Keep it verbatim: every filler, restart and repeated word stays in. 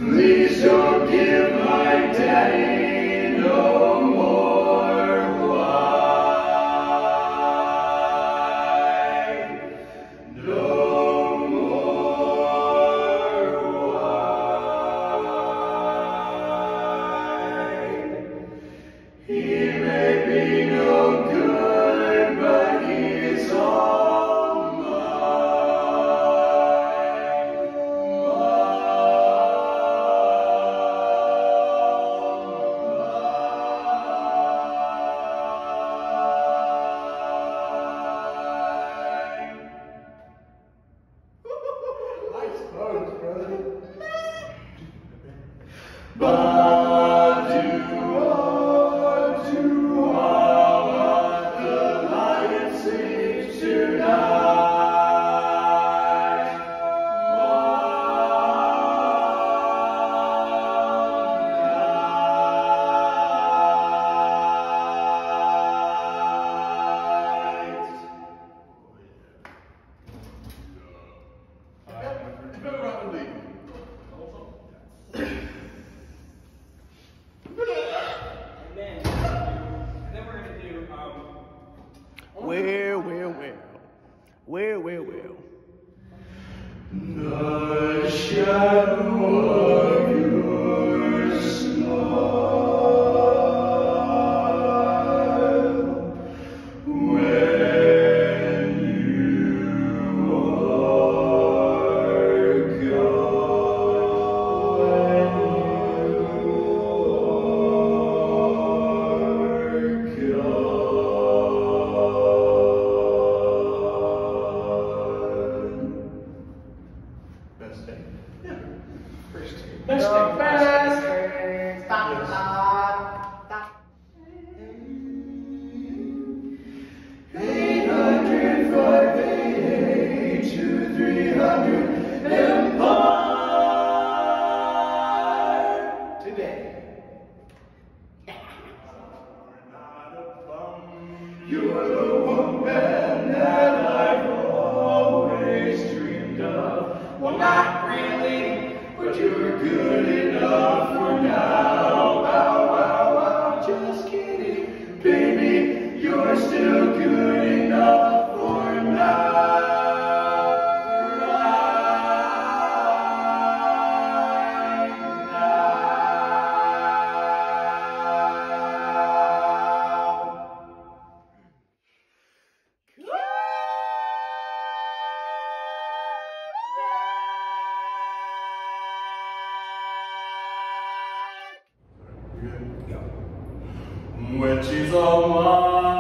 Please don't give my daddy no more. Why? No more. Why? He may be no good, but he is all mine. Nice pose, brother. Ba-do-ah-do-ah, the lion sings tonight. Well, well, well. Well, well, well. The shadow of your smile when you are gone. Best day. Yeah. First day. Best The day. best things. Da, da, da. Eight hundred, five eighty-eight, two, three hundred, Empire. Today. You're the woman that I've always dreamed of. Well, not really, but you're good enough for now. Wow, wow, wow, just kidding. Baby, you're still good enough for now. Right now. When she's all mine.